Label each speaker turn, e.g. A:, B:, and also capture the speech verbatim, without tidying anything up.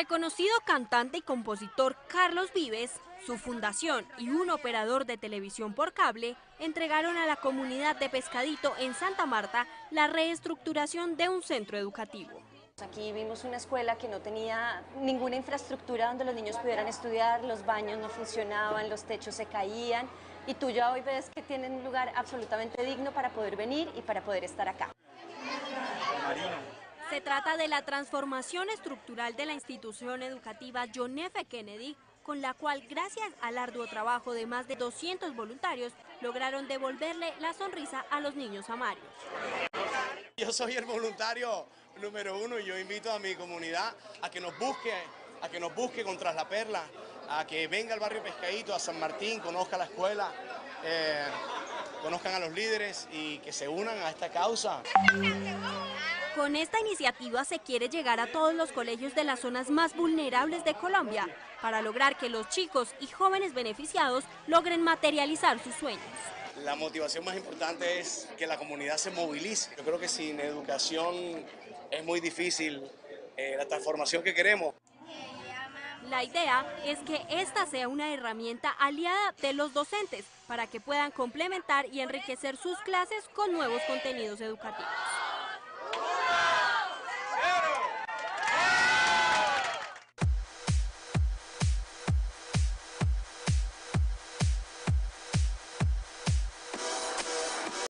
A: reconocido cantante y compositor Carlos Vives, su fundación y un operador de televisión por cable entregaron a la comunidad de Pescadito en Santa Marta la reestructuración de un centro educativo.
B: Aquí vimos una escuela que no tenía ninguna infraestructura donde los niños pudieran estudiar, los baños no funcionaban, los techos se caían y tú ya hoy ves que tienen un lugar absolutamente digno para poder venir y para poder estar acá.
A: Se trata de la transformación estructural de la institución educativa John F. Kennedy, con la cual, gracias al arduo trabajo de más de doscientos voluntarios, lograron devolverle la sonrisa a los niños amarios.
C: Yo soy el voluntario número uno y yo invito a mi comunidad a que nos busque, a que nos busque con Tras la Perla, a que venga al barrio Pescadito, a San Martín, conozca la escuela, eh, conozcan a los líderes y que se unan a esta causa.
A: Con esta iniciativa se quiere llegar a todos los colegios de las zonas más vulnerables de Colombia, para lograr que los chicos y jóvenes beneficiados logren materializar sus sueños.
C: La motivación más importante es que la comunidad se movilice. Yo creo que sin educación es muy difícil eh, la transformación que queremos.
A: La idea es que esta sea una herramienta aliada de los docentes para que puedan complementar y enriquecer sus clases con nuevos contenidos educativos.